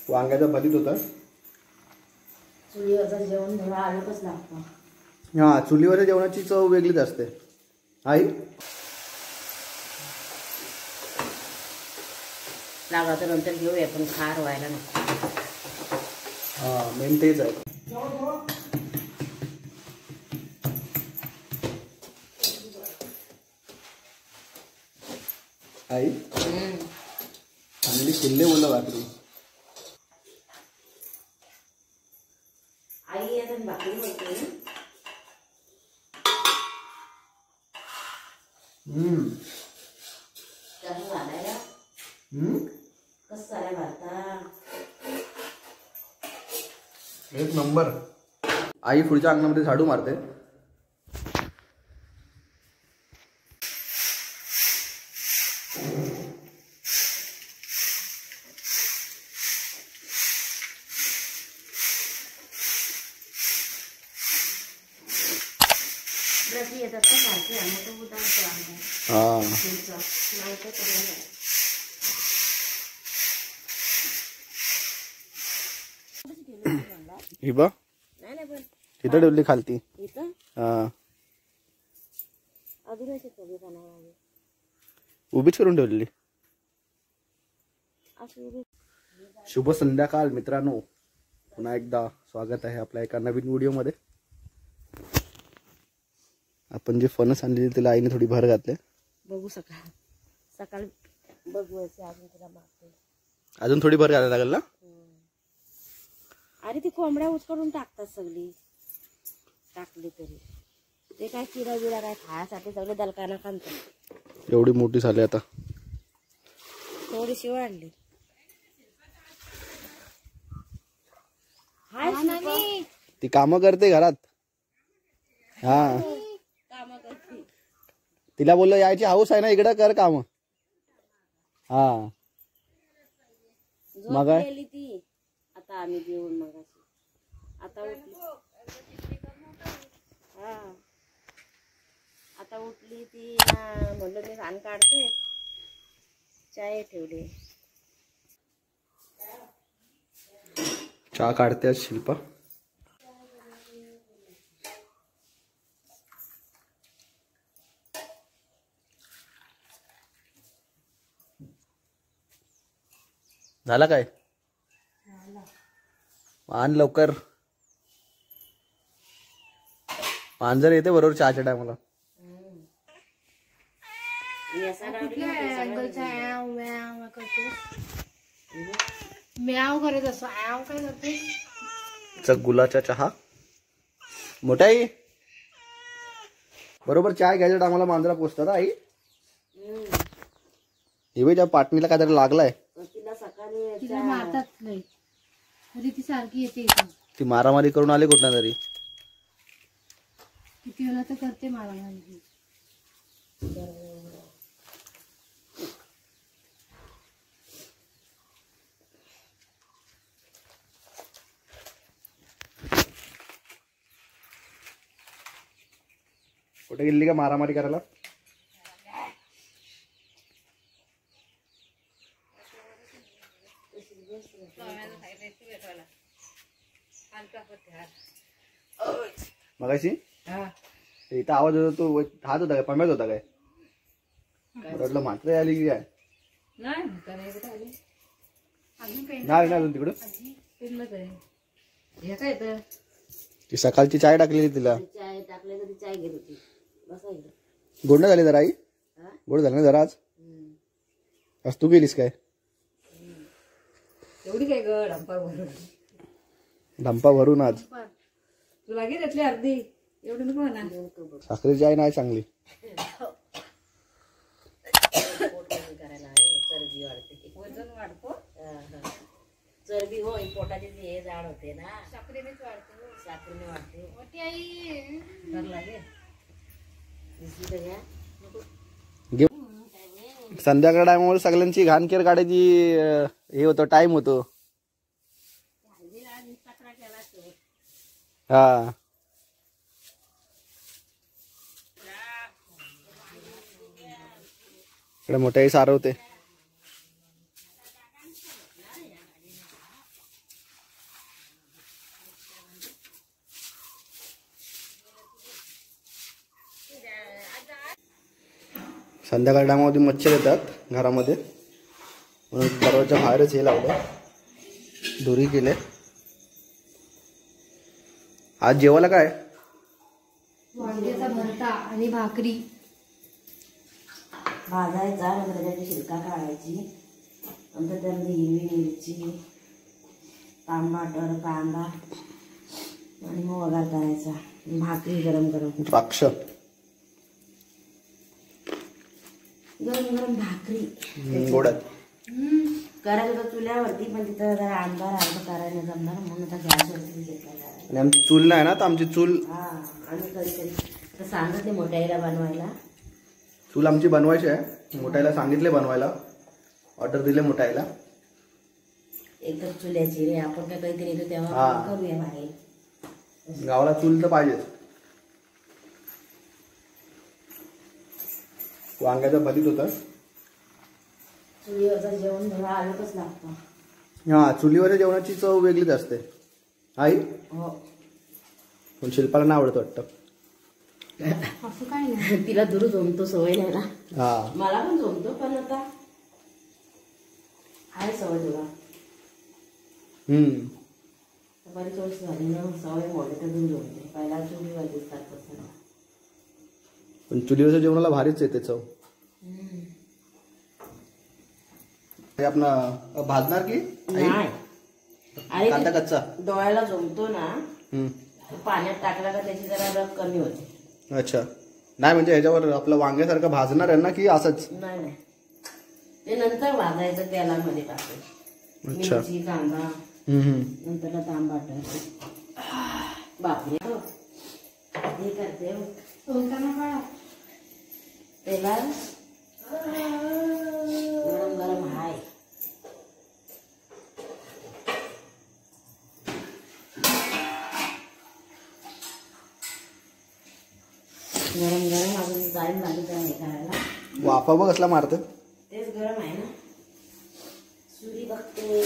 वांग्याचा भरीत होता. चुलीवरचं जेवण थोडं अलगच लागतं. हा, चुलीवरच्या जेवणाची चव वेगळीच असते. आई लागाचं नंतर घेऊया, पण खार व्हायला नको. हा, मेन तेच आहे. आई चांगली किल्ले बोललं भाकरी. आई आता भाकरी म्हणते. कसं झालंय? कसं झालंय भारता? एक नंबर. आई पुढच्या अंगणामध्ये झाडू मारते. हिबा तिथं ठेवली खालती. उभीच करून ठेवलेली. शुभ संध्याकाळ मित्रांनो, पुन्हा एकदा स्वागत आहे आपल्या एका नवीन व्हिडिओ मध्ये. आपण जे फणस आणलेली तिला आईने थोडी भर घातले. बघू सकाळ बघू. अजून तिला मागते, अजून थोडी भर घालायला लागेल ना. अरे ती कोंबड्या उचकरून टाकतात सगळी. टाकली तरी ते काय किडा बिडा काय खायासाठी सगळे दलकाना खातात. एवढी मोठी झाली आता. थोडीशी वाढली. ती कामं करते घरात. हा, तिला बोललो यायची हाऊस आहे ना, इकडं कर काम. हा, मग ती आता आम्ही जेवून मग आता उठली. हा, आता उठली ती ना, म्हणलं मी घाण काढते. चाय ठेवली. चहा काढते आज शिल्पा. झाला काय? आण लवकर. मांजर येते बरोबर चहाच्या टायमाला. म्याव करत असं आव काय करते. गुलाचा चहा मोठाई बरोबर चहा घ्यायच्या टायमाला मांजरा पोचतात. आई हे त्या पाटणीला काहीतरी लागलाय. तिला मारतात नाही तरी ती सारखी येते. ती मारामारी करून आली कुठं तरी. किती वेळा तर करते मारामारी. कुठे गेली का मारामारी करायला? मगाशी इथं आवाज होता तो हात होता काय? पम्यात होता काय? म्हटलं मात्र आली की काय? नाही अजून तिकडं. ती सकाळची चाय टाकलेली तिला. चाय टाकले तर चाय घेत होती. गोड नाही झाली जरा आई? गोड झाली ना जरा आज? आज तू गेलीस काय? एवढी काय ग ढंपा भरून? ढंपा भरून आज तुला घेतली अर्धी. एवढी नको ना. साखरेची चाय नाही चांगली. चरबी वाढते, वजन वाढतो. चरबी हो, पोटाचे हे जाड होते ना. साखरेनेच वाढते. साखरेने वाढते. मोठी आई कर लागे. संध्याकाळ टायमावर सगळ्यांची घाणकेर काढायची हे होतं, टाइम होतो. हा, इकडे मोठ्याही सारवते. संध्याकाळ टायमामध्ये मच्छर येतात घरामध्ये, म्हणून दरवाजा बाहेरच हे लावलं, दोरी केले. आज जेवायला काय? वांग्याचा भरता आणि भाकरी. भाजायचा, नंतर त्याची शिरका काढायची, नंतर त्यामध्ये हिरवी मिरची, टमाटर, कांदा आणि मग वगार करायचा. भाकरी गरम गरम द्राक्ष गरम गरम भाकरी गोड्यात करायचं होतं चुल्यावरती, पण तिथं जरा अंधार अर्ध करायला जमणार म्हणून आता गॅसवरती घेतला. आणि आमची चूल नाही ना, तर आमची चूल हा आम्ही कधीतरी तर सांगते मोठ्याईला बनवायला. चूल आमची बनवायची आहे. मोठ्याला सांगितले बनवायला, ऑर्डर दिले मोठ्याला. एकच चुल्याची रे, आपण काय कधीतरी येतो तेव्हा हा. आपण करूया बाहेर. गावाला चूल तर पाहिजेच. वांग्याचं भरीत होतं. चुलीवरचं जेवण थोडं अलगच लागतं. हा, चुलीवरच्या जेवणाची चव वेगळीच असते. आई हो, पण शिल्पाला नाही आवडत वाटतं. असं काय नाही. तिला दूर जमतो सवय नाही ना. हा, मला पण जमतो, पण आता आहे सवय तुला. बरीच वर्ष झाली ना सवय मोडे तर दूर जमते. पहिला चुलीवर दिसतात तसं. पण चुलीवरच्या जेवणाला भारीच येते चव. हे आपला भाजणार की नाही, अरे कांदा कच्चा डोळ्याला जमतो ना, पाण्यात टाकला का त्याची जरा रग कमी होते. अच्छा, नाही म्हणजे ह्याच्यावर आपलं वांग्यासारखं भाजणार आहे ना की असंच? नाही नाही, ते नंतर भाजायचं तेलामध्ये टाकायचं. अच्छा. मिरची, कांदा, नंतर तांबट. बापरे, हे करते सोलताना काढा. तेला गरम गरम हाय. गरम गरम अजून टाइम लागत आहे करायला. वाफा बघ कसला मारतं. तेच गरम आहे ना. सुरी बघते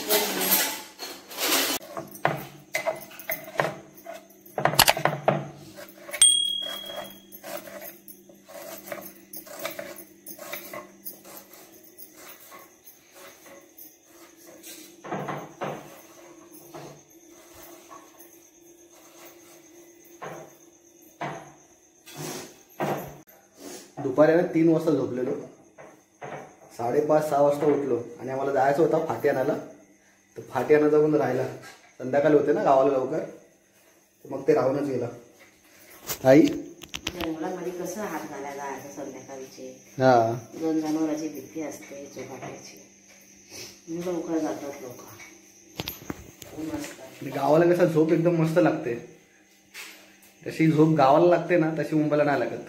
दुपारी 3 वाजता झोपलेलो, 5:30-6 वाजता उठलो आणि आम्हाला जायचं होता फाटी आणायला. तर फाटी आणायला जाऊन राहिला. संध्याकाळी होते ना गावाला लवकर, तर मग ते राहूनच गेला. आई जंगलामध्ये कसं हात घालायला आहे संध्याकाळीचे. हा, 2 जनावरांची भीती असते चोपाट्याची. लवकर जातात लोक. ऊन असतात. आणि गावाला कसं झोप एकदम मस्त लागते. तशी झोप गावाला लागते ना, तशी मुंबईला नाही लागत.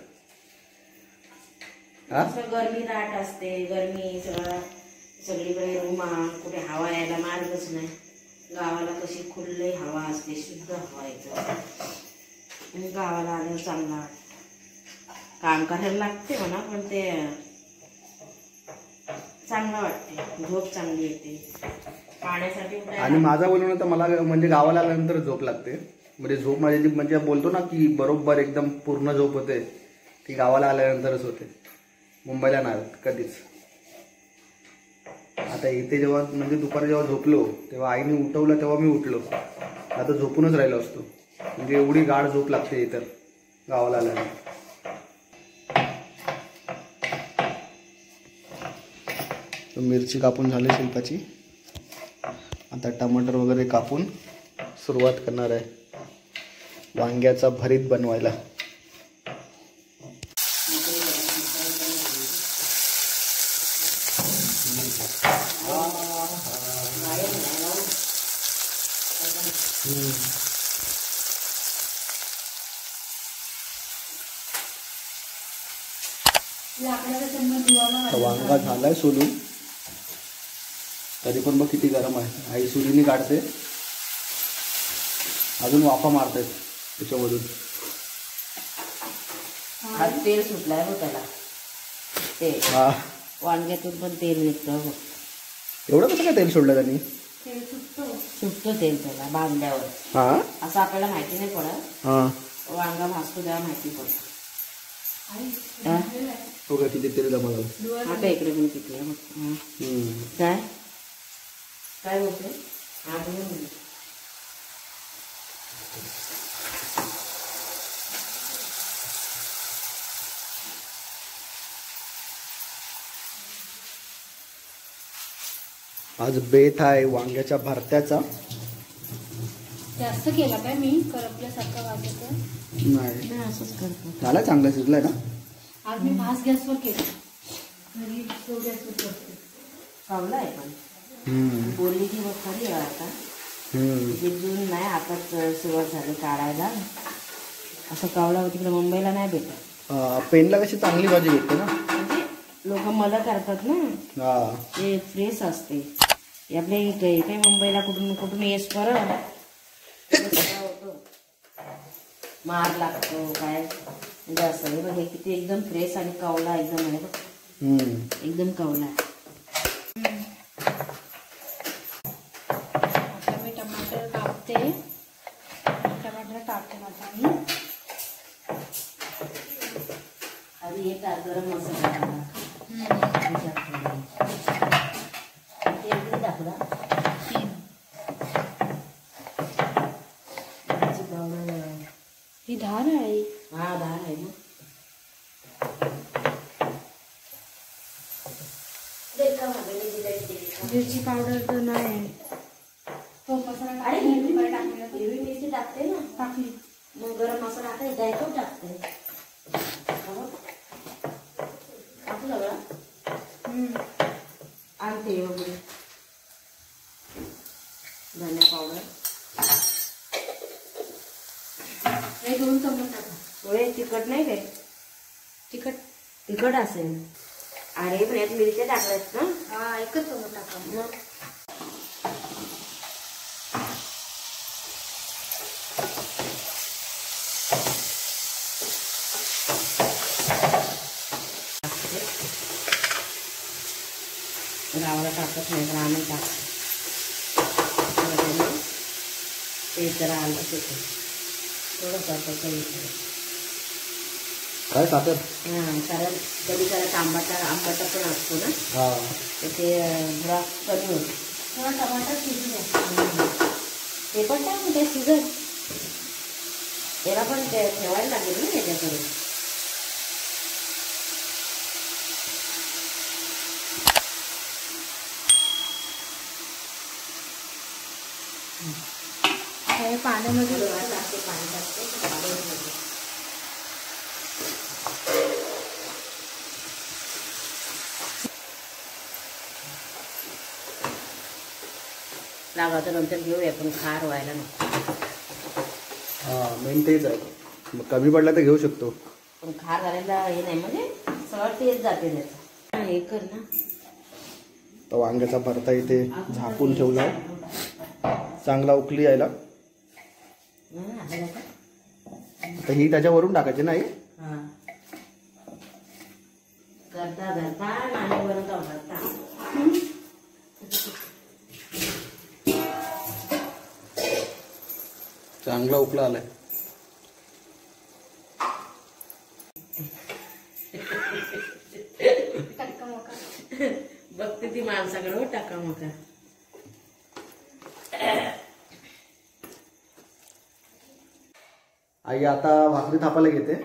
असं गरमी दाट असते, गरमी सगळीकडे उमा, कुठे हवा यायला मार्गच नाही. गावाला कशी खुल्ली हवा असते, शुद्ध हवा येतं. गावाला आल्यावर चांगला वाटतं. काम करायला लागते म्हणा, पण ते चांगलं वाटते. झोप चांगली येते. पाण्यासाठी आणि माझा बोलणं तर मला म्हणजे गावाला आल्यानंतर झोप लागते. म्हणजे झोप माझी म्हणजे बोलतो ना की बरोबर एकदम पूर्ण झोप होते, ती गावाला आल्यानंतरच होते. मुंबईला नाही कधीच. आता इथे जेव्हा म्हणजे दुपारी जेव्हा झोपलो तेव्हा आईने उठवलं तेव्हा मी उठलो. आता झोपूनच राहिलो असतो. म्हणजे एवढी गाढ झोप लागते इतर गावाला आल्यानंतर. मिरची कापून झाली शिल्पाची. आता टमाटर वगैरे कापून सुरुवात करणार आहे वांग्याचा भरीत बनवायला. वांगा झालाय सोलून, तरी पण बघ किती गरम आहे. आई सुरीने काढते, अजून वाफा मारतात त्याच्यामधून. हा तेल सुटलाय बघ त्याला. ते हा, वांग्यातून पण तेल निघतं. एवढं कसं काय तेल सोडलं त्यांनी? सुटतं तेल त्याला बांधल्यावर. हा, असं आपल्याला माहिती नाही पडत. हा, वांगा भाजतो तेव्हा माहिती पडतं. हा? हो का किती तेल जमा झालं. आता इकडे पण किती आहे बघ. हा. काय काय बोलते आठ मिनिट. आज बेत आहे वांग्याच्या भरत्याचा. जास्त केला काय मी करपल्यासारखं वाटायचं. नाही नाही असंच करतो. झाला चांगला शिजलाय ना. आज मी भास गॅसवर केला. घरी तो गॅसवर करते. कावला आहे पण बोलली की मग खरी आहे आता. जून नाही आताच सुरुवात झाली काढायला. असं कावला तिकडे मुंबईला नाही भेटत. पेनला कशी चांगली भाजी भेटते ना. म्हणजे लोक मला करतात ना. हा ते फ्रेश असते. आपल्या इथे काही मुंबईला कुठून कुठून येस परत होतो मार लागतो काय म्हणजे असं हे बघ. हे किती एकदम फ्रेश आणि कवला एकदम आहे बघ. एकदम कवला आहे. आता मी टमाटर कापते. टमाटर टाकते माझा आणि आधी हे टाक गरम मसाला तेल टाकला. ही धार आहे. हा डाळ आहे ना. मिरची पावडर तर नाही. तो मसाला अरे टाकलेला हिरवी मिरची टाकते ना. टाकली. मग गरम मसाला आता जायचं टाकते. टाकू सगळं आणते वगैरे. धनिया पावडर हे 2 चमच टाका. थोडे तिखट नाही काय. तिखट तिखट असेल. अरे पण यात मिरच्या टाकल्यात ना. हा एकच चमच टाका. मग गावाला टाकत नाही तर आम्ही टाकतो. ते जरा आलं तिथे थोडंसं काही काय साखर. हां कारण कधी कधी आंबटा पण असतो ना. हा तर ते थोडा कमी होतो. थोडा टमाटर शिजू द्या. ते पण टाक ते शिजत. त्याला पण ते ठेवायला लागेल ना त्याच्याकडे. हे पाण्यामध्ये टाकते पाणी टाकते पाणी. लागा तर नंतर घेऊया पण खार व्हायला नको. हा मेन तेच आहे. मग कमी पडला तर घेऊ शकतो. पण खार घालायला हे नाही म्हणजे सगळं तेच जाते त्याचं. हे कर ना. तर वांग्याचा भरता इथे झाकून ठेवला. चांगला उकली यायला. तर ही त्याच्यावरून टाकायची नाही. करता धरता नाणी बनवता भरता. चांगला उकला आलाय. बघते ती माणसाकडे टाका मका. आई आता भाकरी थापायला घेते.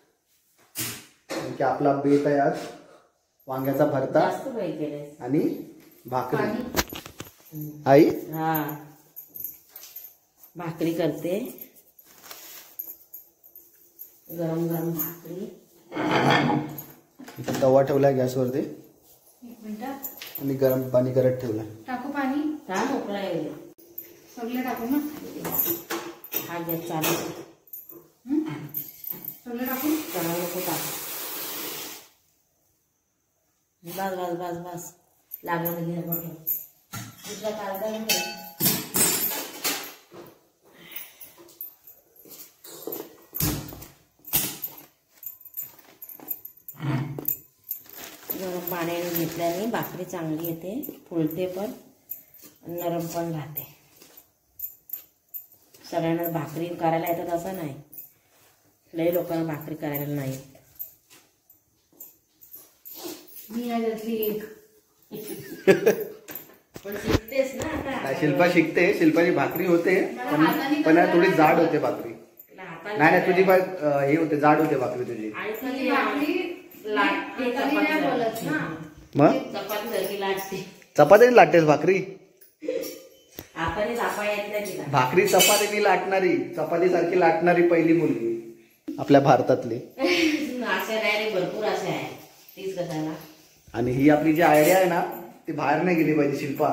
की आपला बेत आहे आज वांग्याचा भरता जास्त पाहिजे आणि भाकरी. आई हा भाकरी करते. गरम गरम भाकरी. इथे तवा ठेवलाय गॅसवरती 1 मिनिट. आणि गरम पाणी करत ठेवलाय. टाकू पाणी. हा मोकळा येईल. सगळं टाकू ना. हा गॅस चालू. सगळं टाकू. चणा नको टाक. बस बस बस बस लागलं घे बघ. दुसरा काढता नाही. गरम पाण्याने घेतल्याने भाकरी चांगली येते. फुलते पण नरम पण राहते. सगळ्यांना भाकरी करायला येतात असं नाही. लई लोकांना भाकरी करायला नाही. मी आहे त्यातली एक. पण शिकतेस ना आता. काय शिल्पा शिकते, शिल्पाची भाकरी होते पण थोडी जाड होते भाकरी. तिला हाताने नाही तुझी हे होते, जाड होते भाकरी तुझी. आणि माझी ती भाकरी लाटते हाताने नाही बोलत ना. मग चपाती सारखी लाटते. चपाती लाटतेस भाकरी? हाताने थापा येत नाही तिला. भाकरी चपातीने लाटणारी, चपाती सारखी लाटणारी पहिली मुलगी आपल्या भारतातली. अशा डायरेक्ट भरपूर अशा आहे. तीच कशाला. आणि ही आपली जी आयडिया आहे ना ती बाहेर नाही गेली पाहिजे शिल्पा.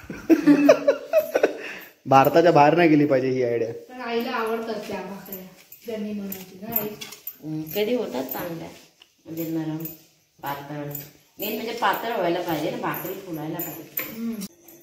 भारताच्या बाहेर नाही गेली पाहिजे ही आयडिया. पण आईला आवडतात त्या भाकऱ्या ज्यांनी बनवती ना आई. कधी होतात चांगल्या म्हणजे नरम पातळ. मेन म्हणजे पातळ व्हायला पाहिजे ना, भाकरी फुलायला पाहिजे.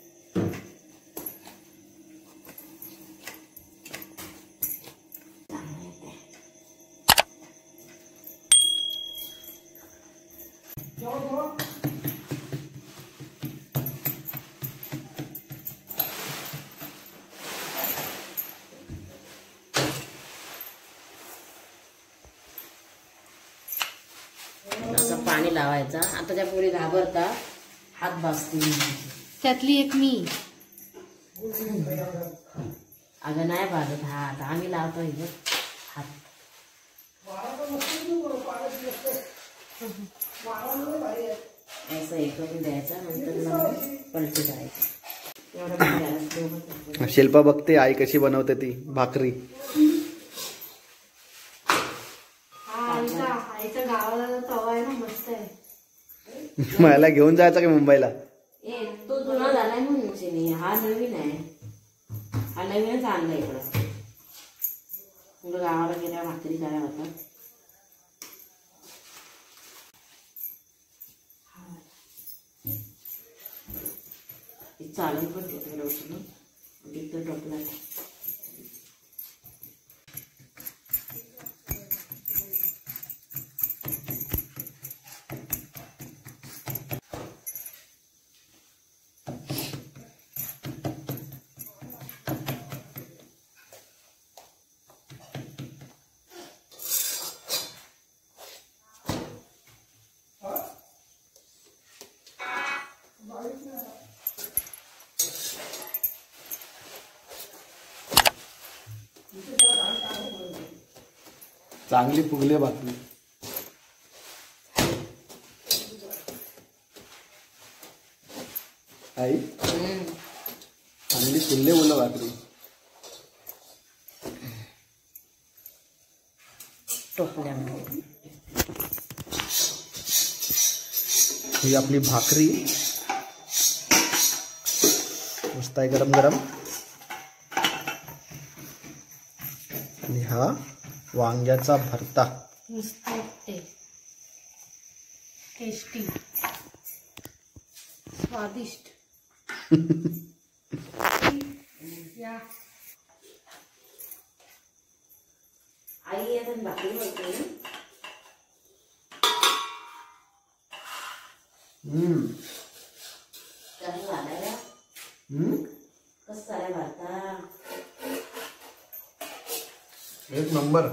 असं पाणी लावायचा. आता त्या पोरी घाबरता, हात भाजतील. त्यातली एक मी. अगं नाही भाजत हात, आम्ही लावतो इथं हात. असं हे करून द्यायचं, नंतर लावून पलटी करायची. एवढं भाजायला. शिल्पा बघते आई कशी बनवते ती भाकरी. आईचा गावाला तवा आहे ना, मस्त आहे. मला घेऊन जायचं का मुंबईला? ए तो जुना झालाय म्हणून चिनी, हा नवीन आहे. हा नवीनच आणला इकडं. मग गावाला गेल्या भाकरी काय होता. चालू पण तिथे उचलून तिथं टोपला. चांगली फुगली भाकरी. आई चांगली फुलले बोल भाकरी. टोपल्यामध्ये ही आपली भाकरी मस्त आहे गरम गरम. आणि हा वांग्याचा भरता. मस्त वाटते, टेस्टी, स्वादिष्ट. या आई येतात भाकरी बनते. कसं झालंय, कसं झालंय भारता. एक नंबर.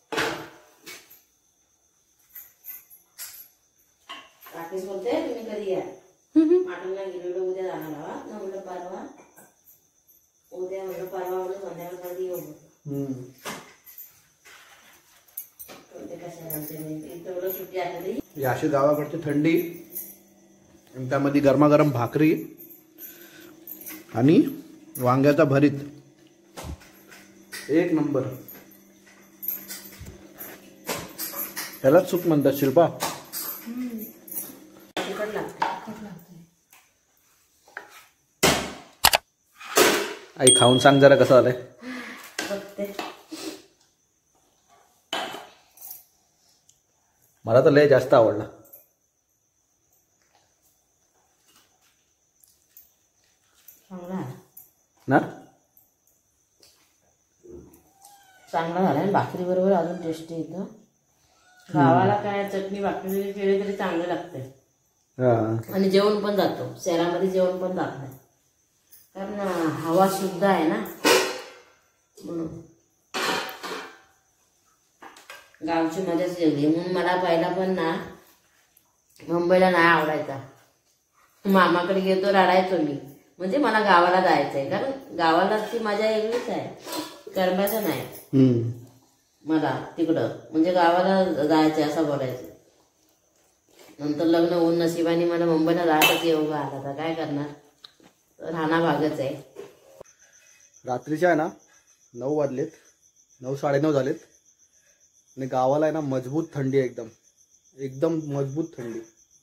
राकेश बोलते तुम्ही कधी या. माटूला गेलेलो उद्या जाणार आहात ना. म्हणलं परवा, उद्या म्हणलं परवा म्हणून संध्याकाळ कधी येऊ. ते कशा घालते मी तेवढं सुट्टी आली. अशी गावाकडची थंडी आणि त्यामध्ये गरमागरम भाकरी आणि वांग्याचा भरीत. एक नंबर. त्यालाच सुख म्हणतात शिल्पा. तिखट लागते. आई खाऊन सांग जरा कसं आलंय. बघते. मला तर लय जास्त आवडला. चांगला ना, चांगला झालाय. भाकरी बरोबर अजून टेस्टी येतं. गावाला काय चटणी भाकरी केली तरी चांगलं लागतंय. आणि जेवण पण जातो. शहरामध्ये जेवण पण जात नाही, कारण हवा शुद्ध आहे ना म्हणून. गावची मजाच वेगळी. म्हणून मला पहिला पण ना मुंबईला नाही आवडायचा. मामाकडे गेलो रडायचो मी. म्हणजे मला गावाला जायचंय, कारण गावालाची मजा वेगळीच आहे, करमायचं नाही मला तिकडं. म्हणजे गावाला जायचंय असं बोलायचं. नंतर लग्न होऊन नशिबाने मला मुंबईला जायचं येऊ आला. आता काय करणार, राहणं भागच आहे. रात्रीच्या आहे ना 9 वाजलेत, 9 साडेनऊ झालेत आणि गावाला आहे ना मजबूत थंडी आहे, एकदम एकदम मजबूत थंडी.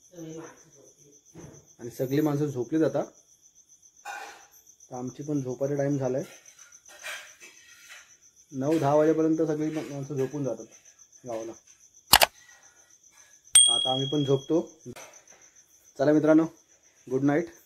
आणि सगळी माणसं झोपलीत आता. तर आमची पण झोपाचा टाईम झालाय. 9-10 वाजेपर्यंत सगळी माणसं झोपून जातात गावाला. आता आम्ही पण झोपतो. चला मित्रांनो, गुड नाईट.